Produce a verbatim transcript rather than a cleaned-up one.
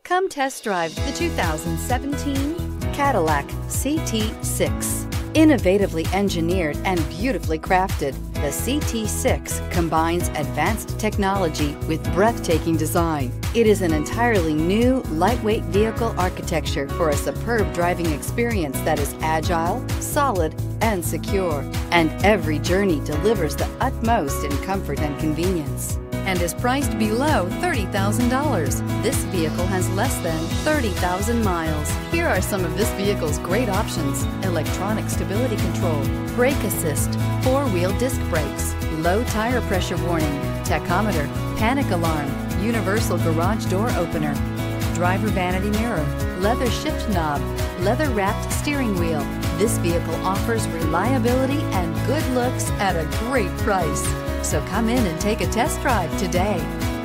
Come test drive the two thousand seventeen Cadillac C T six. Innovatively engineered and beautifully crafted, the C T six combines advanced technology with breathtaking design. It is an entirely new, lightweight vehicle architecture for a superb driving experience that is agile, solid, and secure. And every journey delivers the utmost in comfort and convenience, and is priced below thirty thousand dollars. This vehicle has less than thirty thousand miles. Here are some of this vehicle's great options: electronic stability control, brake assist, four-wheel disc brakes, low tire pressure warning, tachometer, panic alarm, universal garage door opener, driver vanity mirror, leather shift knob, leather-wrapped steering wheel. This vehicle offers reliability and good looks at a great price. So come in and take a test drive today.